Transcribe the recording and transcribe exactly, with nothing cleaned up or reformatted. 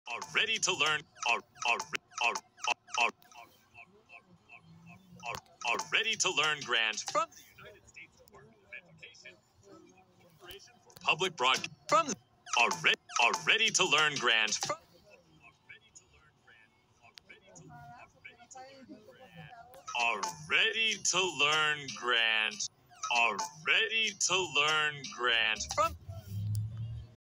Are ready to learn. Are are are are are, are, are ready to learn grant from the United States Department of Education through the Corporation for Public Broadcasting. From are ready are ready to learn grant from are ready to learn grant are ready to are ready to learn grant are ready to learn grant are ready to learn grant from